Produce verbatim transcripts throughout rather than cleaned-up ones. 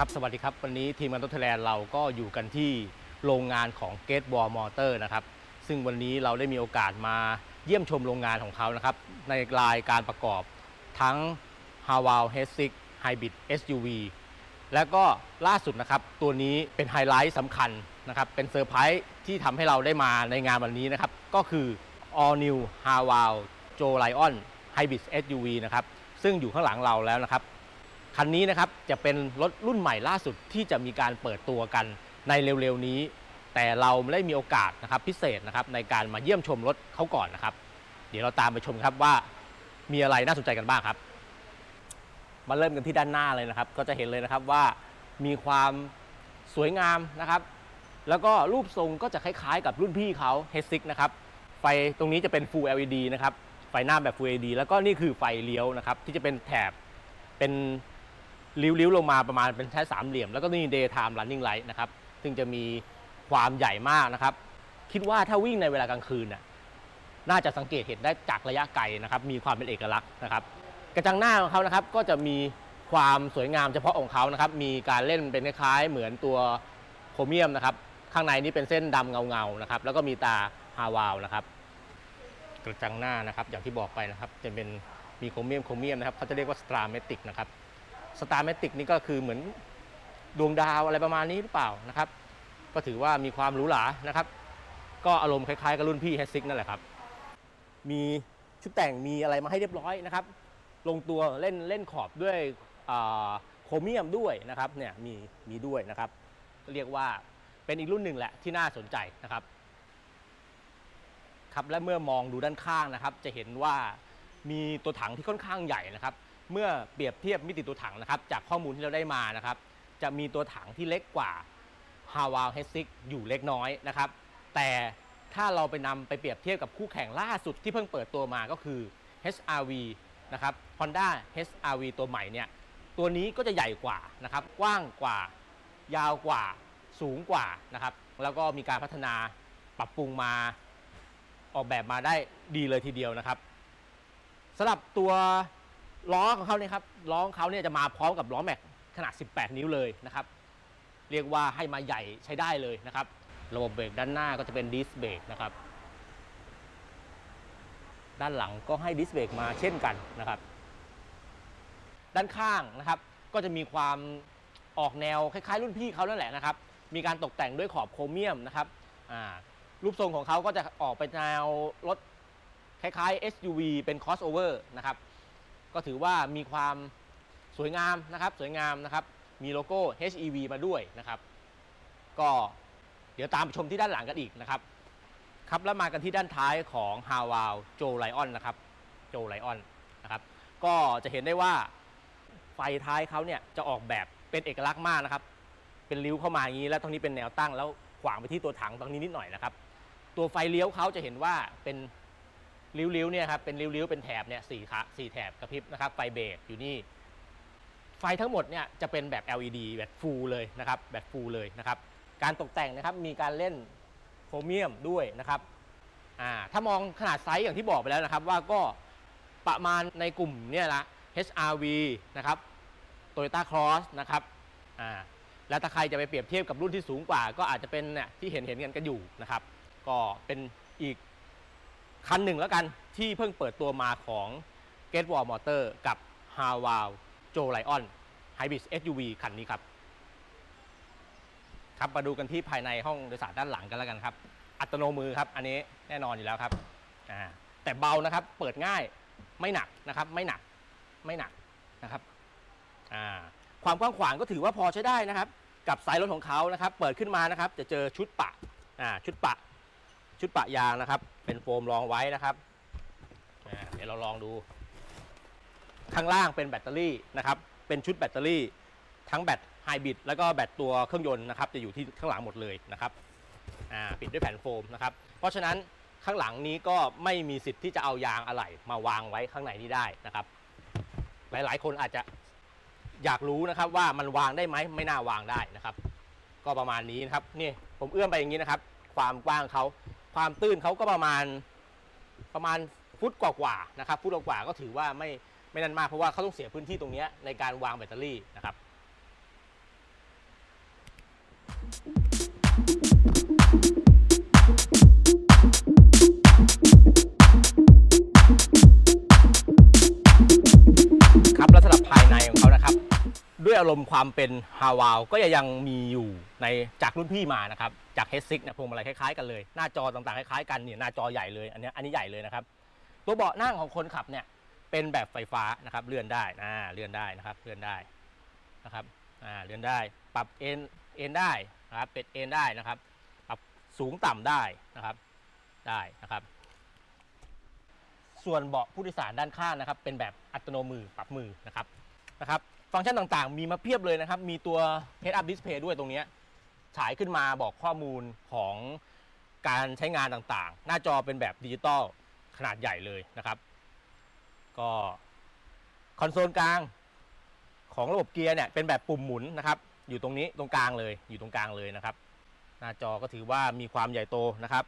ครับสวัสดีครับวันนี้ทีมงานรถไทยแลนด์เราก็อยู่กันที่โรงงานของ Great Wall Motor นะครับซึ่งวันนี้เราได้มีโอกาสมาเยี่ยมชมโรงงานของเขานะครับในรายการประกอบทั้ง Haval เอช ซิกซ์ Hybrid เอส ยู วี และก็ล่าสุดนะครับตัวนี้เป็นไฮไลท์สำคัญนะครับเป็นเซอร์ไพรส์ที่ทำให้เราได้มาในงานวันนี้นะครับก็คือ All New Haval Joe Lion Hybrid เอส ยู วี นะครับซึ่งอยู่ข้างหลังเราแล้วนะครับคันนี้นะครับจะเป็นรถรุ่นใหม่ล่าสุดที่จะมีการเปิดตัวกันในเร็วๆนี้แต่เราไม่ได้มีโอกาสนะครับพิเศษนะครับในการมาเยี่ยมชมรถเขาก่อนนะครับเดี๋ยวเราตามไปชมครับว่ามีอะไรน่าสนใจกันบ้างครับมาเริ่มกันที่ด้านหน้าเลยนะครับก็จะเห็นเลยนะครับว่ามีความสวยงามนะครับแล้วก็รูปทรงก็จะคล้ายๆกับรุ่นพี่เขา เอช ซิกซ์ นะครับไฟตรงนี้จะเป็น Full แอล อี ดี นะครับไฟหน้าแบบ Full แอล อี ดี แล้วก็นี่คือไฟเลี้ยวนะครับที่จะเป็นแถบเป็นริ้วๆลงมาประมาณเป็นแค่สามเหลี่ยมแล้วก็นี่ Daytime Running Light นะครับซึ่งจะมีความใหญ่มากนะครับคิดว่าถ้าวิ่งในเวลากลางคืนน่ะน่าจะสังเกตเห็นได้จากระยะไกลนะครับมีความเป็นเอกลักษณ์นะครับกระจังหน้าของเขานะครับก็จะมีความสวยงามเฉพาะของเขานะครับมีการเล่นเป็นคล้ายๆเหมือนตัวโครเมียมนะครับข้างในนี้เป็นเส้นดำเงาๆนะครับแล้วก็มีตาฮาวาวนะครับกระจังหน้านะครับอย่างที่บอกไปนะครับจะเป็นมีโครเมียมโครเมียมนะครับเขาจะเรียกว่าสตาร์เมติกนะครับสตาร์เมติกนี่ก็คือเหมือนดวงดาวอะไรประมาณนี้หรือเปล่านะครับก็ถือว่ามีความหรูหรานะครับก็อารมณ์คล้ายๆกับรุ่นพี่ เอช ซิกซ์ นั่นแหละครับมีชุดแต่งมีอะไรมาให้เรียบร้อยนะครับลงตัวเล่นเล่นขอบด้วยโครเมียมด้วยนะครับเนี่ยมีมีด้วยนะครับก็เรียกว่าเป็นอีกรุ่นหนึ่งแหละที่น่าสนใจนะครับครับและเมื่อมองดูด้านข้างนะครับจะเห็นว่ามีตัวถังที่ค่อนข้างใหญ่นะครับเมื่อเปรียบเทียบมิติตัวถังนะครับจากข้อมูลที่เราได้มานะครับจะมีตัวถังที่เล็กกว่า Haval เอช ซิกซ์ อยู่เล็กน้อยนะครับแต่ถ้าเราไปนำไปเปรียบเทียบกับคู่แข่งล่าสุดที่เพิ่งเปิดตัวมาก็คือ เอช อาร์ วี นะครับ Honda เอช อาร์ วี ตัวใหม่เนี่ยตัวนี้ก็จะใหญ่กว่านะครับกว้างกว่ายาวกว่าสูงกว่านะครับแล้วก็มีการพัฒนาปรับปรุงมาออกแบบมาได้ดีเลยทีเดียวนะครับสำหรับตัวล้อของเขาเนี่ยครับล้อของเขาเนี่ยจะมาพร้อมกับล้อแม็กขนาดสิบแปดนิ้วเลยนะครับเรียกว่าให้มาใหญ่ใช้ได้เลยนะครับระบบเบรกด้านหน้าก็จะเป็นดิสเบรกนะครับด้านหลังก็ให้ดิสเบรกมาเช่นกันนะครับด้านข้างนะครับก็จะมีความออกแนวคล้ายๆรุ่นพี่เขานั่นแหละนะครับมีการตกแต่งด้วยขอบโครเมียมนะครับรูปทรงของเขาก็จะออกไปแนวรถคล้ายๆ เอส ยู วี เป็น crossover นะครับก็ถือว่ามีความสวยงามนะครับสวยงามนะครับมีโลโก้ เอช อี วี มาด้วยนะครับก็เดี๋ยวตามไปชมที่ด้านหลังกันอีกนะครับครับแล้วมากันที่ด้านท้ายของ Haval Joe Lion นะครับ Joe Lion นะครับก็จะเห็นได้ว่าไฟท้ายเขาเนี่ยจะออกแบบเป็นเอกลักษณ์มากนะครับเป็นริ้วเข้ามาอย่างนี้แล้วตรงนี้เป็นแนวตั้งแล้วขวางไปที่ตัวถังตรงนี้นิดหน่อยนะครับตัวไฟเลี้ยวเขาจะเห็นว่าเป็นริ้วๆเนี่ยครับเป็นริ้วๆเป็นแถบเนี่ยสี่ขาสี่แถบกระพริบนะครับไฟเบรกอยู่นี่ไฟทั้งหมดเนี่ยจะเป็นแบบ แอล อี ดี แบบฟูลเลยนะครับแบบฟูลเลยนะครับการตกแต่งนะครับมีการเล่นโครเมียมด้วยนะครับอ่าถ้ามองขนาดไซส์อย่างที่บอกไปแล้วนะครับว่าก็ประมาณในกลุ่มเนี่ยละ เอช อาร์ วี นะครับ Toyota Cross นะครับอ่าแล้วถ้าใครจะไปเปรียบเทียบกับรุ่นที่สูงกว่าก็อาจจะเป็นเนี่ยที่เห็นเห็นกันกันอยู่นะครับก็เป็นอีกคันหนึ่งแล้วกันที่เพิ่งเปิดตัวมาของ Great Wall Motor กับ Haval Joe Lion Hybrid เอส ยู วี คันนี้ครับครับมาดูกันที่ภายในห้องโดยสารด้านหลังกันแล้วกันครับอัตโนมือครับอันนี้แน่นอนอยู่แล้วครับอ่าแต่เบานะครับเปิดง่ายไม่หนักนะครับไม่หนักไม่หนักนะครับอ่าความกว้างขวางก็ถือว่าพอใช้ได้นะครับกับสายรถของเขานะครับเปิดขึ้นมานะครับจะเจอชุดปะอ่าชุดปะชุดปะยางนะครับเป็นโฟมรองไว้นะครับอ่าเดี๋ยวเราลองดูข้างล่างเป็นแบตเตอรี่นะครับเป็นชุดแบตเตอรี่ทั้งแบตไฮบริดแล้วก็แบตตัวเครื่องยนต์นะครับจะอยู่ที่ข้างหลังหมดเลยนะครับอ่าปิดด้วยแผ่นโฟมนะครับเพราะฉะนั้นข้างหลังนี้ก็ไม่มีสิทธิ์ที่จะเอายางอะไหล่มาวางไว้ข้างในนี้ได้นะครับหลายๆคนอาจจะอยากรู้นะครับว่ามันวางได้ไหมไม่น่าวางได้นะครับก็ประมาณนี้นะครับนี่ผมเอื้อมไปอย่างนี้นะครับความกว้างเขาความตื้นเขาก็ประมาณประมาณฟุตกว่าๆนะครับฟุตกว่าก็ถือว่าไม่ไม่นั่นมากเพราะว่าเขาต้องเสียพื้นที่ตรงนี้ในการวางแบตเตอรี่นะครับด้วยอารมณ์ความเป็นฮาวาวก็ยังมีอยู่ในจากรุ่นพี่มานะครับจากเฮดซิกนะพวงมาลัยคล้ายๆกันเลยหน้าจอต่างๆคล้ายๆกันเนี่ยหน้าจอใหญ่เลยอันนี้อันนี้ใหญ่เลยนะครับตัวเบาะนั่งของคนขับเนี่ยเป็นแบบไฟฟ้านะครับเลื่อนได้อ่าเลื่อนได้นะครับเลื่อนได้นะครับอ่าเลื่อนได้ปรับเอ็นเอ็นได้นะครับเป็ดเอ็นได้นะครับปรับสูงต่ำได้นะครับได้นะครับส่วนเบาะผู้โดยสารด้านข้างนะครับเป็นแบบอัตโนมือปรับมือนะครับนะครับฟังก์ชันต่างๆมีมาเพียบเลยนะครับมีตัว Head Up Display ด้วยตรงนี้ฉายขึ้นมาบอกข้อมูลของการใช้งานต่างๆหน้าจอเป็นแบบดิจิตอลขนาดใหญ่เลยนะครับก็คอนโซลกลางของระบบเกียร์เนี่ยเป็นแบบปุ่มหมุนนะครับอยู่ตรงนี้ตรงกลางเลยอยู่ตรงกลางเลยนะครับหน้าจอก็ถือว่ามีความใหญ่โตนะครับ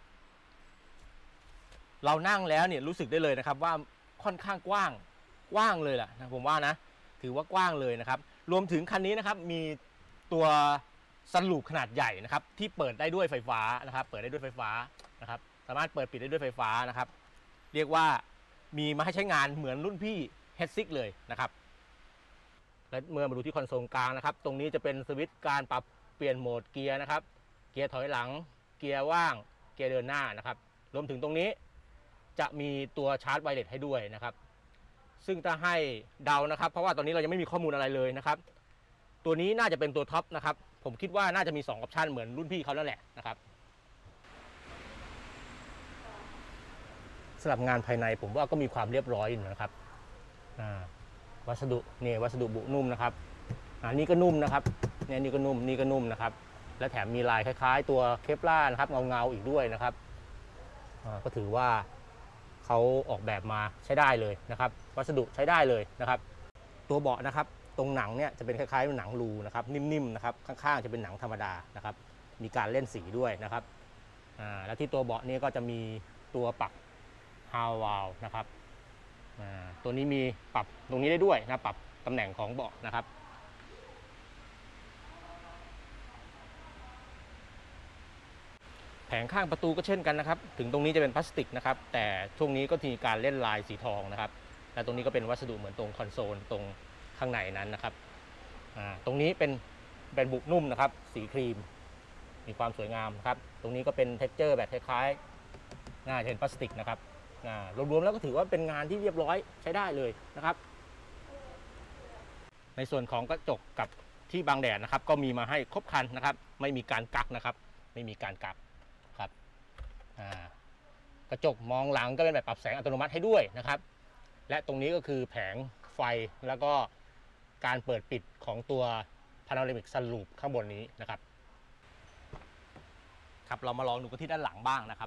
เรานั่งแล้วเนี่ยรู้สึกได้เลยนะครับว่าค่อนข้างกว้างกว้างเลยแหละนะผมว่านะถือว่ากว้างเลยนะครับรวมถึงคันนี้นะครับมีตัวซันรูฟขนาดใหญ่นะครับที่เปิดได้ด้วยไฟฟ้านะครับเปิดได้ด้วยไฟฟ้านะครับสามารถเปิดปิดได้ด้วยไฟฟ้านะครับเรียกว่ามีมาให้ใช้งานเหมือนรุ่นพี่ เฮดซิก เลยนะครับและเมื่อมาดูที่คอนโซลกลางนะครับตรงนี้จะเป็นสวิตช์การปรับเปลี่ยนโหมดเกียร์นะครับเกียร์ถอยหลังเกียร์ว่างเกียร์เดินหน้านะครับรวมถึงตรงนี้จะมีตัวชาร์จไวเลสให้ด้วยนะครับซึ่งถ้าให้เดานะครับเพราะว่าตอนนี้เรายังไม่มีข้อมูลอะไรเลยนะครับตัวนี้น่าจะเป็นตัวท็อปนะครับผมคิดว่าน่าจะมีสองออปชันเหมือนรุ่นพี่เขาแล้วแหละนะครับสำหรับงานภายในผมว่าก็มีความเรียบร้อยอยู่นะครับวัสดุเนี่ยวัสดุบุนุ่มนะครับอันนี้ก็นุ่มนะครับเนี่ยนี่ก็นุ่มนี่ก็นุ่มนะครับและแถมมีลายคล้ายๆตัวเคปลาร์นะครับเงาๆอีกด้วยนะครับก็ถือว่าเขาออกแบบมาใช้ได้เลยนะครับวัสดุใช้ได้เลยนะครับตัวเบาะนะครับตรงหนังเนี่ยจะเป็นคล้ายๆหนังรูนะครับนิ่มๆนะครับข้างๆจะเป็นหนังธรรมดานะครับมีการเล่นสีด้วยนะครับอ่าแล้วที่ตัวเบาะนี้ก็จะมีตัวปรับฮาวาลนะครับอ่าตัวนี้มีปรับตรงนี้ได้ด้วยนะปรับตำแหน่งของเบาะนะครับแผงข้างประตูก็เช่นกันนะครับถึงตรงนี้จะเป็นพลาสติกนะครับแต่ช่วงนี้ก็มีการเล่นลายสีทองนะครับและตรงนี้ก็เป็นวัสดุเหมือนตรงคอนโซลตรงข้างในนั้นนะครับตรงนี้เป็นเป็นบุนุ่มนะครับสีครีมมีความสวยงามครับตรงนี้ก็เป็นเท็กเจอร์แบบคล้ายๆน่าจะเป็นพลาสติกนะครับรวมๆแล้วก็ถือว่าเป็นงานที่เรียบร้อยใช้ได้เลยนะครับในส่วนของกระจกกับที่บังแดดนะครับก็มีมาให้ครบครันนะครับไม่มีการกักนะครับไม่มีการกักครับกระจกมองหลังก็เป็นแบบปรับแสงอัตโนมัติให้ด้วยนะครับและตรงนี้ก็คือแผงไฟแล้วก็การเปิดปิดของตัว Panoramic Sunroof ข้างบนนี้นะครับครับเรามาลองดูกันที่ด้านหลังบ้างนะครับ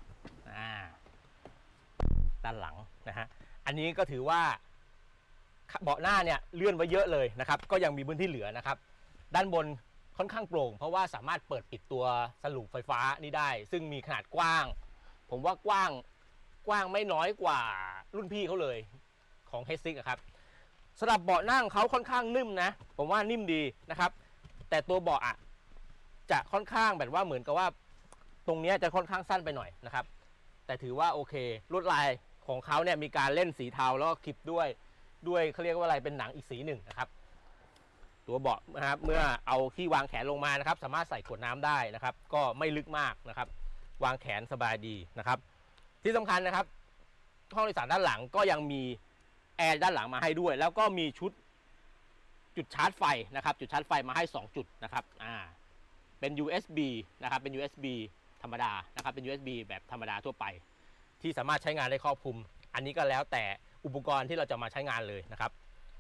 ด้านหลังนะฮะอันนี้ก็ถือว่าเบาะหน้าเนี่ยเลื่อนไว้เยอะเลยนะครับก็ยังมีพื้นที่เหลือนะครับด้านบนค่อนข้างโปร่งเพราะว่าสามารถเปิดปิดตัวซันรูฟไฟฟ้านี้ได้ซึ่งมีขนาดกว้างผมว่ากว้างกว้างไม่น้อยกว่ารุ่นพี่เขาเลยของ เฮดซิก ครับสำหรับเบาะนั่งเขาค่อนข้างนิ่มนะผมว่านิ่มดีนะครับแต่ตัวเบาะอ่ะจะค่อนข้างแบบว่าเหมือนกับว่าตรงนี้จะค่อนข้างสั้นไปหน่อยนะครับแต่ถือว่าโอเคลวดลายของเขาเนี่ยมีการเล่นสีเทาแล้วก็คลิปด้วยด้วยเขาเรียกว่าอะไรเป็นหนังอีกสีหนึ่งนะครับตัวเบาะนะครับเมื่อเอาที่วางแขนลงมานะครับสามารถใส่ขวดน้ำได้นะครับก็ไม่ลึกมากนะครับวางแขนสบายดีนะครับที่สำคัญนะครับห้องโดยสารด้านหลังก็ยังมีแอร์ด้านหลังมาให้ด้วยแล้วก็มีชุดจุดชาร์จไฟนะครับจุดชาร์จไฟมาให้สองจุดนะครับอ่าเป็น ยู เอส บี นะครับเป็น ยู เอส บี ธรรมดานะครับเป็น ยู เอส บี แบบธรรมดาทั่วไปที่สามารถใช้งานได้ครอบคลุมอันนี้ก็แล้วแต่อุปกรณ์ที่เราจะมาใช้งานเลยนะครับ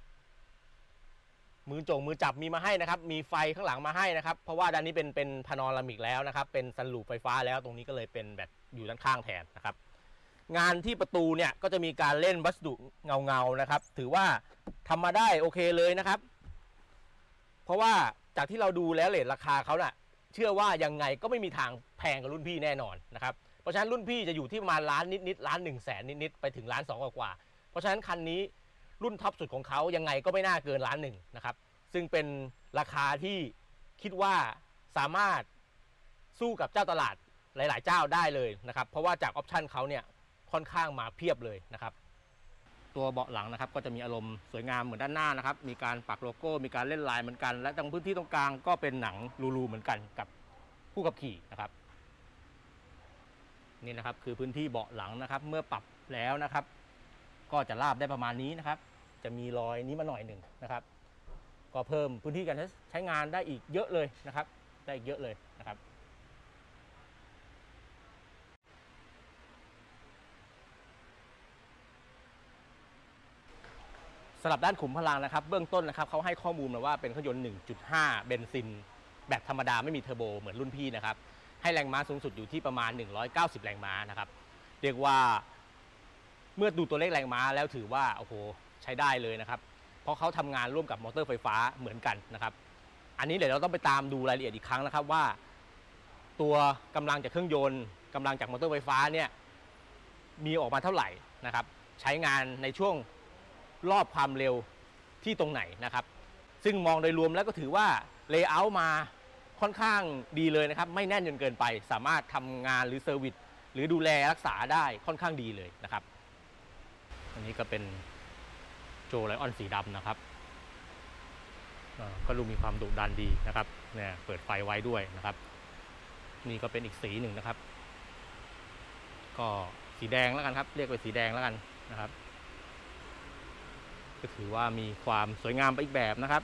มือจงมือจับมีมาให้นะครับมีไฟข้างหลังมาให้นะครับเพราะว่าด้านนี้เป็นเป็นพาโนรามิกแล้วนะครับเป็นซันรูฟไฟฟ้าแล้วตรงนี้ก็เลยเป็นแบบอยู่ด้านข้างแทนนะครับงานที่ประตูเนี่ยก็จะมีการเล่นวัสดุเงาเงานะครับถือว่าทำมาได้โอเคเลยนะครับเพราะว่าจากที่เราดูแล้วเรทราคาเขาน่ะเชื่อว่ายังไงก็ไม่มีทางแพงกับรุ่นพี่แน่นอนนะครับเพราะฉะนั้นรุ่นพี่จะอยู่ที่ประมาณล้านนิดๆล้านหนึ่งแสนนิดๆไปถึงล้านสองกว่าเพราะฉะนั้นคันนี้รุ่นท็อปสุดของเขายังไงก็ไม่น่าเกินล้านหนึ่งนะครับซึ่งเป็นราคาที่คิดว่าสามารถสู้กับเจ้าตลาดหลายๆเจ้าได้เลยนะครับเพราะว่าจากออปชันเขาเนี่ยค่อนข้างมาเพียบเลยนะครับตตัวเบาะหลังนะครับก็จะมีอารมณ์สวยงามเหมือนด้านหน้านะครับมีการปักโลโก้มีการเล่นลายเหมือนกันและตรงพื้นที่ตรงกลางก็เป็นหนังรูๆเหมือนกันกับผู้ขับขี่นะครับนี่นะครับคือพื้นที่เบาะหลังนะครับเมื่อปรับแล้วนะครับก็จะราบได้ประมาณนี้นะครับจะมีรอยนี้มาหน่อยหนึ่งนะครับก็เพิ่มพื้นที่การใช้งานได้อีกเยอะเลยนะครับได้อีกเยอะเลยนะครับสำหรับด้านขุมพลังนะครับเบื้องต้นนะครับเขาให้ข้อมูลมาว่าเป็นเครื่องยนต์ หนึ่งจุดห้า เบนซินแบบธรรมดาไม่มีเทอร์โบเหมือนรุ่นพี่นะครับให้แรงม้าสูงสุดอยู่ที่ประมาณหนึ่งร้อยเก้าสิบแรงม้านะครับเรียกว่าเมื่อดูตัวเลขแรงม้าแล้วถือว่าโอ้โหใช้ได้เลยนะครับเพราะเขาทำงานร่วมกับมอเตอร์ไฟฟ้าเหมือนกันนะครับอันนี้เดี๋ยวเราต้องไปตามดูรายละเอียดอีกครั้งนะครับว่าตัวกำลังจากเครื่องยนต์กำลังจากมอเตอร์ไฟฟ้าเนี่ยมีออกมาเท่าไหร่นะครับใช้งานในช่วงรอบความเร็วที่ตรงไหนนะครับซึ่งมองโดยรวมแล้วก็ถือว่าเลเยอร์มาค่อนข้างดีเลยนะครับไม่แน่นจนเกินไปสามารถทำงานหรือเซอร์วิสหรือดูแลรักษาได้ค่อนข้างดีเลยนะครับอันนี้ก็เป็นโจไลออนสีดำนะครับก็ดูมีความดุดันดีนะครับเนี่ยเปิดไฟไว้ด้วยนะครับนี่ก็เป็นอีกสีหนึ่งนะครับก็สีแดงแล้วกันครับเรียกว่าสีแดงแล้วกันนะครับก็ถือว่ามีความสวยงามไปอีกแบบนะครับ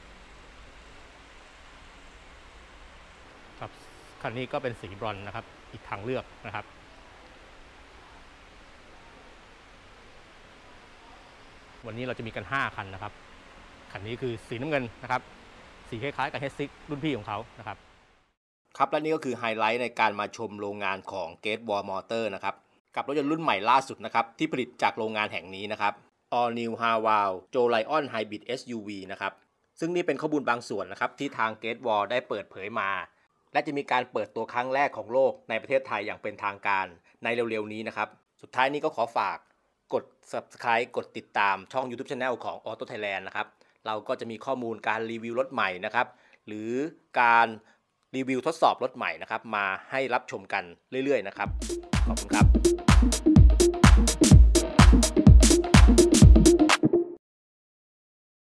ครับคันนี้ก็เป็นสีบรอนซ์นะครับอีกทางเลือกนะครับวันนี้เราจะมีกันห้าคันนะครับคันนี้คือสีน้ำเงินนะครับสีคล้ายๆกับ เฮด ซิกซ์ รุ่นพี่ของเขานะครับครับและนี่ก็คือไฮไลท์ในการมาชมโรงงานของ Great Wall Motor นะครับกับรถยนต์รุ่นใหม่ล่าสุดนะครับที่ผลิตจากโรงงานแห่งนี้นะครับ All New Haval Joe Lion Hybrid เอส ยู วี นะครับซึ่งนี่เป็นข้อมูลบางส่วนนะครับที่ทาง Great Wall ได้เปิดเผยมาและจะมีการเปิดตัวครั้งแรกของโลกในประเทศไทยอย่างเป็นทางการในเร็วๆนี้นะครับสุดท้ายนี้ก็ขอฝากกด ซับสไครบ์ กดติดตามช่อง ยูทูบ Channel ของ Auto Thailand นะครับเราก็จะมีข้อมูลการรีวิวรถใหม่นะครับหรือการรีวิวทดสอบรถใหม่นะครับมาให้รับชมกันเรื่อยๆนะครับขอบคุณครับ